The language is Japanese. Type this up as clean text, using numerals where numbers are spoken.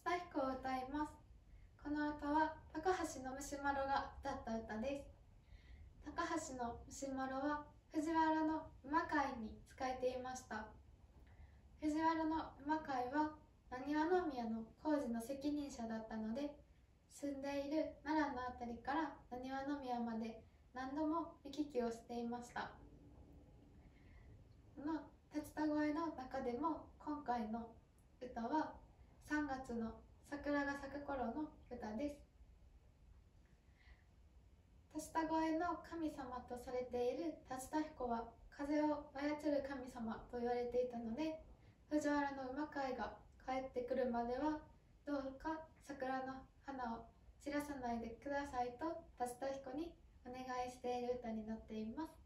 田彦を歌います。この歌は高橋の虫まろが歌った歌です。高橋の虫まろは藤原の馬飼いに仕えていました。藤原の馬飼いは難波宮の工事の責任者だったので、住んでいる奈良の辺りから難波宮まで何度も行き来をしていました。この竜田越の中でも今回の歌は3月の桜が咲く頃の歌です。竜田越の神様とされている竜田彦は風を操る神様と言われていたので、藤原の馬飼いが帰ってくるまではどうか桜の花を散らさないでくださいと竜田彦にお願いしている歌になっています。